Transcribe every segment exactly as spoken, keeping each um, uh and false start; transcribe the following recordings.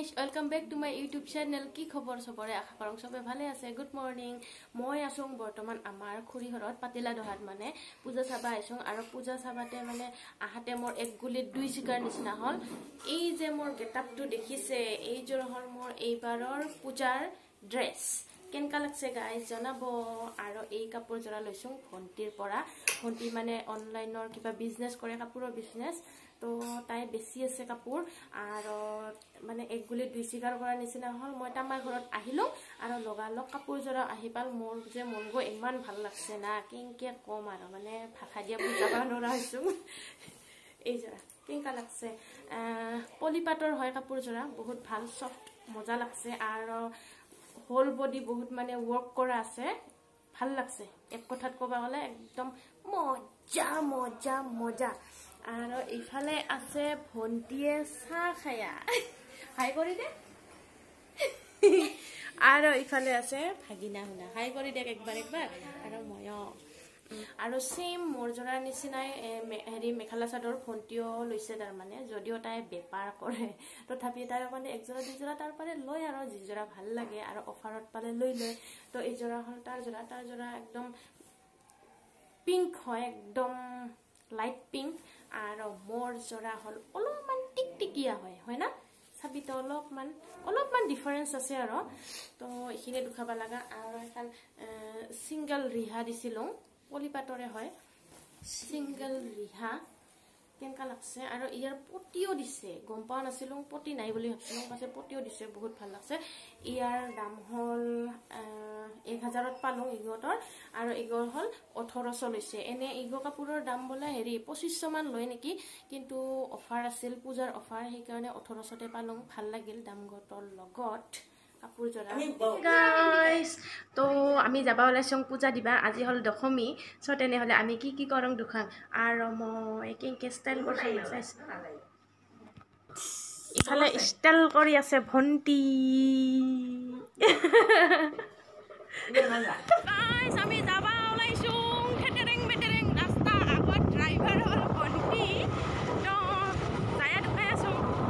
guys, welcome back to my YouTube channel. কি খবৰ সবৰে আশা কৰং সবে ভালে আছে। Good morning. মই আসং বৰ্তমান আমাৰ খুৰী ঘৰত পাতিলা দহাত মানে পূজা চাবা আইছং আৰু পূজা চাবাতে মানে আহাতে মোৰ এক গুলি দুই চিকাৰ নিচিনা হল। এই যে মোৰ গেটআপটো দেখিছে এই জোৰ হল মোৰ এইবাৰৰ পূজাৰ ড্ৰেছ। কেনকা লাগছে গাইজ জনাব আৰু এই কাপোৰ জৰা লৈছং ভন্টিৰ পৰা। ভন্টি মানে অনলাইনৰ কিবা বিজনেছ কৰে কাপোৰৰ বিজনেছ। তো তাই বেছি আছে কাপোৰ আৰু মানে এক গুলি দুই চিকাৰ কৰা নিচিনা হল। মই তামাৰ ঘৰত আহিলো আৰু লগালগ কাপোৰ জৰা আহি পাল। মোৰ যে মন গৈ ইমান ভাল লাগছে না কেনকে কম আৰু মানে ভাষা দিয়া বুজাব নোৱাৰা হৈছো। এই জৰা কেনকা লাগছে পলিপাটৰ হয় কাপোৰ জৰা বহুত ভাল সফট মজা লাগছে আৰু হোল বডি বহুত মানে ওয়ার্ক করা আছে ভাল লাগছে। এক কথাত কবা গলে একদম মজা মজা মজা। আৰু ইফালে আছে ভন্টিয়ে চাহ খায়া হাই কৰি দে। আৰু ইফালে আছে ভাগিনা হুনা হাই কৰি দে একবাৰ একবাৰ। আৰু মই আৰু সেম মোৰ জৰাৰ নিচিনাই হেৰি মেখেলা চাদৰ ভন্টিও লৈছে তাৰ মানে যদিও তাই বেপাৰ কৰে তথাপি তাৰ মানে একজোৰা দুজোৰা তাৰ পাৰে লয় আৰু যিজোৰা ভাল লাগে আৰু অফাৰত পালে লৈ লয়। তো এই জোৰা হল তাৰ জোৰা তাৰ জোৰা একদম পিংক হয় একদম লাইট পিংক আৰু মোৰ জোৰা হল অলপমান টিকটিকিয়া হয় হয় না চাবিতো অলপমান অলপমান ডিফাৰেন্স আছে আৰু। তো এইখিনি দুখাবা লাগা আৰু এখন সিঙ্গল ৰিহা দিছিলো পলিপাটৰে হয় সিঙ্গল ৰিহা কেনকা লাগছে। আৰু ইয়াৰ পটিও দিছে গম পোৱা নাছিলো পটি নাই বুলি ভাবছিলো পাছে পটিও দিছে বহুত ভাল লাগছে। ইয়াৰ দাম হল এক হাজাৰত পালো ইগতৰ আৰু ইগৰ হল ওঠৰশ লৈছে। এনে ইগৰ কাপোৰৰ দাম বোলে হেৰি পঁচিছশ মান লয় নেকি কিন্তু অফাৰ আছিল পূজাৰ অফাৰ সেইকাৰণে ওঠৰশতে পালো। ভাল লাগিল দাম গতৰ লগত কাপোৰ জৰা। গাইজ তো আমি যাবা ওলাইছং পূজা দিবা। আজি হল দশমী চ তেনেহলে আমি কি কি কৰং দুখাং আৰু মই কেনকে ষ্টাইল কৰি চাইছো। ইফালে ষ্টাইল কৰি আছে ভন্টি। গাইজ আমি যাবা ওলাইছং থেটেৰেং মেটেৰেং ৰাস্তা আগত ড্ৰাইভাৰ হল ভন্টি। তো যায়া দুখাই আছো।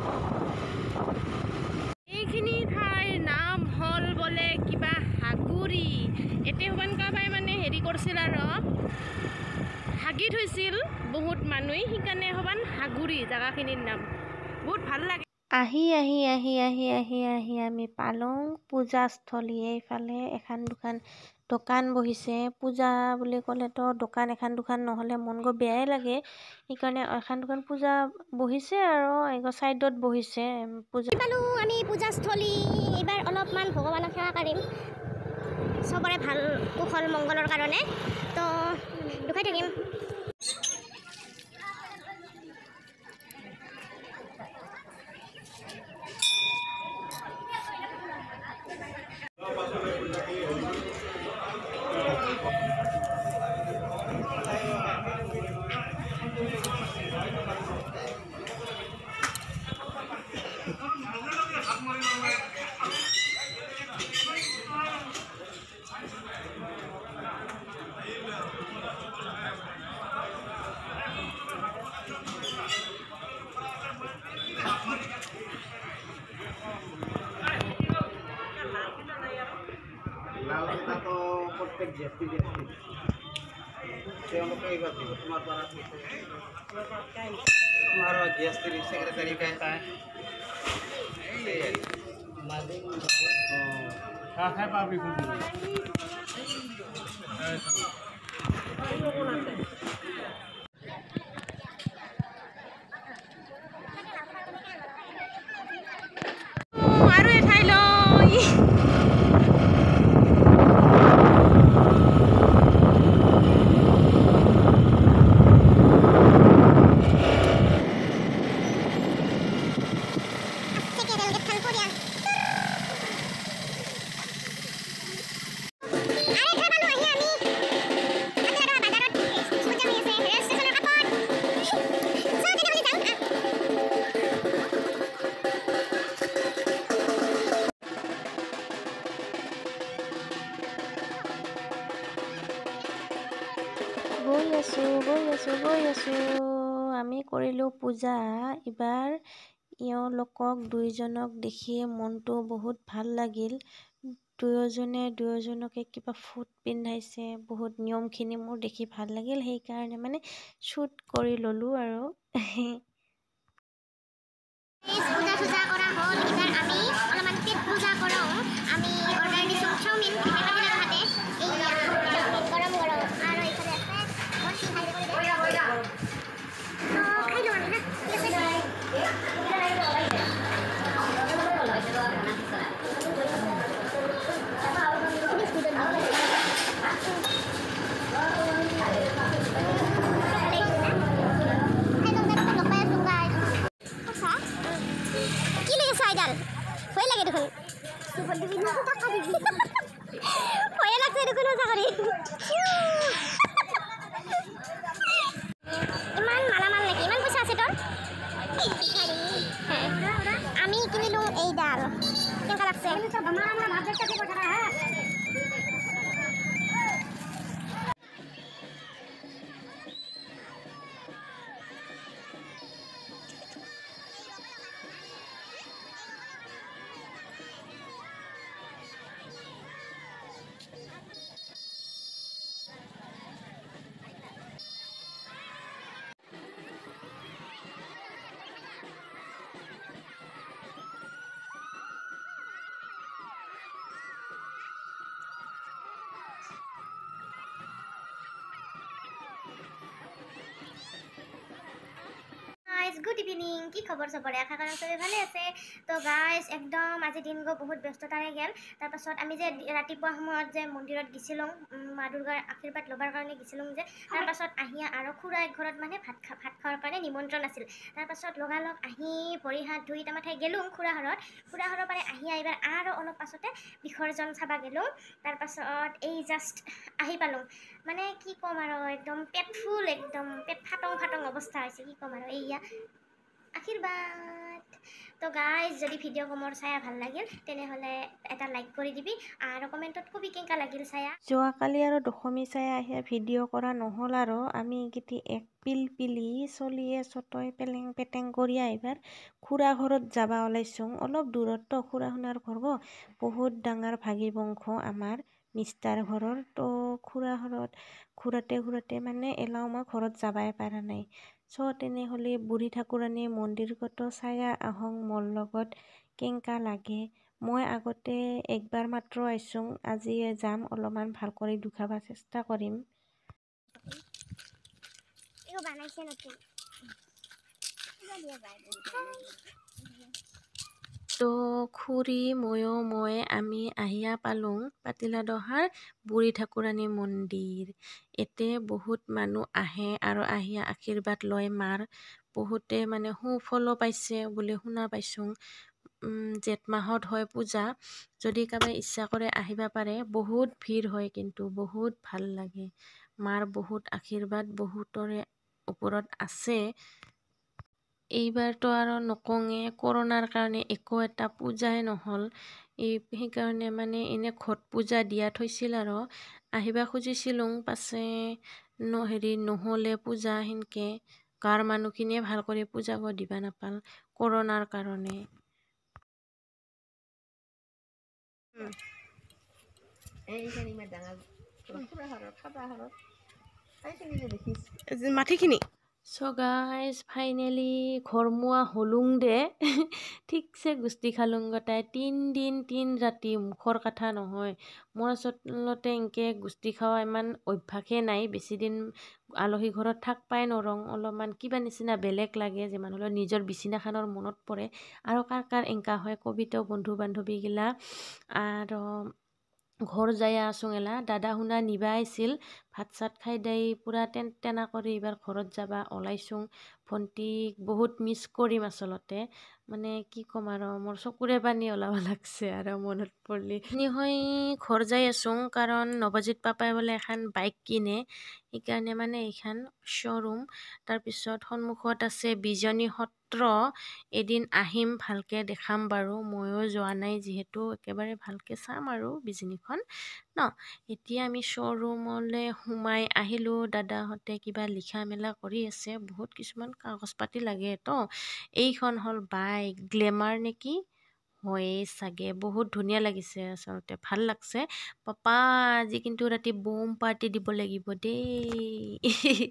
এইখিনি ঠাইৰ নাম হল বলে কিবা হাগুৰি। এতে হবান কাবাই মানে হেৰি কৰিছিল আৰু হাগি থৈছিল বহুত মানুহ সেইকাৰণে হবান হাগুৰি জাগাখিনিৰ নাম বহুত ভাল লাগে। আহি আহি আহি আহি আহি আহি আমি পালং পূজাস্থলী। এইফালে এখন দুখান দোকান বহিছে। পূজা বুলি ক'লেতো দোকান এখন দুখান নহ'লে মন গৈ বেয়াই লাগে সেইকাৰণে এখন দুখান পূজা বহিছে আৰু এগো চাইডত বহিছে পূজা পালো আমি পূজাস্থলী। এইবাৰ অলপমান ভগৱানক সেৱা কৰিম সবৰে ভাল কুশল মংগলৰ কাৰণে তো দুখাই থাকিম। প্রত্যেক জ্যেষ্ঠী জ্যেষ্ঠী তেওঁলোকে এইবাৰ দিব তোমাৰ পৰা তোমাৰ জ্যেষ্ঠীৰ সেক্ৰেটাৰী কেইটা খাই পাবি আৰু এঠাই লৈ গৈ আছো গৈ আছো গৈ আছো আমি কৰিলো পূজা। এবাৰ এওঁলোকক দুইজনক দেখি মনটো বহুত ভাল লাগিল। দুয়োজনে দুয়োজনকে কিবা ফুট পিন্ধাইছে, বহুত নিয়মখিনি মোৰ দেখি ভাল লাগিল, সেইকাৰণে মানে শ্বুট কৰি ল'লোঁ আৰু পূজা চূজা কৰা হ'ল। এইবাৰ আমি অলপমান পেট পূজা কৰোঁ। আমি অৰ্ডাৰ দিছোঁ চাওমিন মেকানিজৰ হাতে। এই গৰম গৰম আৰু এইফালে আছে মই খাই কৰি দে খাই লওঁ আমি না ঠিক আছে। ভয় লাগে দেখোন ভয়ে লাগছে দেখোন সঁচা কৰি ইমান মালামাল নেকি? ইমান পইচা আছে তোৰ? আমি কিনিলো এইডাল কেনেকুৱা লাগছে? Guys good evening. কি খবৰ চবৰে? আশা কৰোঁ চবেই ভালে আছে। তো গাইজ একদম আজি দিনটো বহুত ব্যস্ততাৰে গ'ল। তাৰপাছত আমি যে ৰাতিপুৱা সময়ত যে মন্দিৰত গৈছিলোঁ মা দুৰ্গাৰ আশীৰ্বাদ ল'বৰ কাৰণে গৈছিলোঁ যে, তাৰপাছত আহি আৰু খুৰা ঘৰত মানে ভাত খা ভাত খোৱাৰ কাৰণে নিমন্ত্ৰণ আছিল। তাৰপাছত লগালগ আহি ভৰি হাত ধুই তাৰমানে গ'লোঁ খুৰাঘৰত। খুৰাঘৰৰ পৰা আহি এইবাৰ আৰু অলপ পাছতে বিসৰ্জন চাব গ'লোঁ। তাৰপাছত এই জাষ্ট আহি পালোঁ। মানে কি ক'ম আৰু একদম পেট ফুল, একদম পেট ফাটং ফাটং অৱস্থা হৈছে। কি ক'ম আৰু এইয়া আশীৰ্বাদ। তো গাইজ যদি ভিডিঅ' মোৰ চাই ভাল লাগিল তেনেহ'লে এটা লাইক কৰি দিবি আৰু কমেণ্টত কবি কেনেকুৱা লাগিল চায়া। যোৱাকালি আৰু দশমী চাই আহি ভিডিঅ' কৰা নহ'ল আৰু আমি এইকেইটি এক পিল পিলি চলিয়ে চতই পেলেং পেটেং কৰি এইবাৰ খুৰা ঘৰত যাব ওলাইছোঁ। অলপ দূৰতো খুৰা শুনাৰ ঘৰ বহুত ডাঙৰ ভাগি বংশ আমাৰ মিষ্টাৰ ঘৰৰ। তো খুৰা ঘৰত ঘূৰাতে ঘূৰাতে মানে এলাও মই ঘৰত যাবাই পৰা নাই। চ' তেনেহ'লে বুঢ়ী ঠাকুৰানী মন্দিৰতো চায়া আহোঁ মোৰ লগত কেনেকুৱা লাগে। মই আগতে একবাৰ মাত্ৰ আইছোঁ, আজি যাম অলপমান ভাল কৰি দুখাব চেষ্টা কৰিম। তো খুৰী ময়ো মই আমি আহিয়া পালোঁ পাতিলা দহাৰ বুঢ়ী ঠাকুৰানী মন্দিৰ। এতে বহুত মানুহ আহে আৰু আহিয়া আশীৰ্বাদ লয় মাৰ। বহুতে মানে সুফলো পাইছে বুলি শুনা পাইছোঁ। জেঠ মাহত হয় পূজা, যদি কাৰোবাই ইচ্ছা কৰে আহিব পাৰে। বহুত ভিৰ হয় কিন্তু বহুত ভাল লাগে। মাৰ বহুত আশীৰ্বাদ বহুতৰে ওপৰত আছে। এইবাৰতো আৰু নকওঁৱে, কৰোণাৰ কাৰণে একো এটা পূজাই নহ'ল। এই সেইকাৰণে মানে এনে ঘট পূজা দিয়া থৈছিল আৰু আহিবা খুজিছিলোঁ, পাছে ন হেৰি নহ'লে পূজা সেনকে গাঁৱৰ মানুহখিনিয়ে ভাল কৰি পূজা কৰি দিবা নাপাল কৰোণাৰ কাৰণে। মাটিখিনি চ' গাইজ ফাইনেলি ঘৰমুৱা হলুং দে ঠিকছে গুষ্টি খালুং গতাই তিন দিন তিন ৰাতি মুখৰ কথা নহয়। মোৰ আচলতে এনেকৈ গুষ্টি খোৱা ইমান অভ্যাসেই নাই। বেছিদিন আলহী ঘৰত থাক পাই নৰং, অলপমান কিবা নিচিনা বেলেগ লাগে। যিমান হ'লেও নিজৰ বিচনাখনৰ মনত পৰে। আৰু কাৰ কাৰ এনেকা হয় কবিতাও বন্ধু বান্ধৱীগিলা আৰু ঘৰ যাই আছোং এলা দাদা শুনা নিবা আহিছিল। ভাত চাত খাই দাই পূৰা টেন টেনা কৰি এইবাৰ ঘৰত যাবা ওলাইছোং। ভণ্টিক বহুত মিছ কৰিম আচলতে, মানে কি ক'ম আৰু মোৰ চকুৰে পানী ওলাব লাগছে আৰু মনত পৰিলি হৈ ঘৰ যাই আছোং। কাৰণ নৱজিত পাপাই বোলে এখন বাইক কিনে, সেইকাৰণে মানে এইখন শ্ব'ৰুম। তাৰপিছত সন্মুখত আছে বিজনী সত্ৰ। এদিন আহিম ভালকৈ দেখাম বাৰু, ময়ো যোৱা নাই যিহেতু একেবাৰে ভালকৈ চাম আৰু বিজনীখন ন। এতিয়া আমি শ্ব'ৰুমলৈ সোমাই আহিলোঁ। দাদাহঁতে কিবা লিখা মেলা কৰি আছে, বহুত কিছুমান কাগজ পাতি লাগে তো। এইখন হ'ল বাইক গ্লেমাৰ নেকি, হয়ে চাগে। বহুত ধুনীয়া লাগিছে, আচলতে ভাল লাগছে। পাপা আজি কিন্তু ৰাতি বোম পাৰ্টি দিব লাগিব দেই।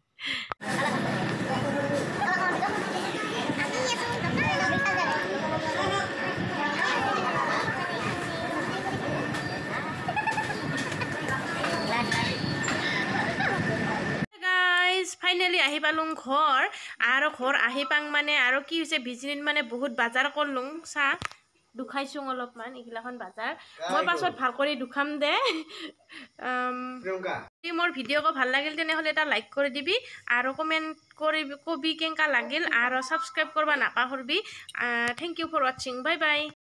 ফাইনেলি আহি পালোঁ ঘৰ। আৰু ঘৰ আহি পাং মানে আৰু কি হৈছে, বিজনীত মানে বহুত বাজাৰ কৰলোঁ। চাহ দুখাইছোঁ অলপমান, এইগিলাখন বাজাৰ মই পাছত ভাল কৰি দুখাম দে। যদি মোৰ ভিডিঅ' ভাল লাগিল তেনেহ'লে এটা লাইক কৰি দিবি আৰু কমেণ্ট কৰি কবি কেনেকা লাগিল আৰু ছাবস্ক্ৰাইব কৰিব নাপাহৰিবি। থেংক ইউ ফৰ ৱাচিং, বাই বাই।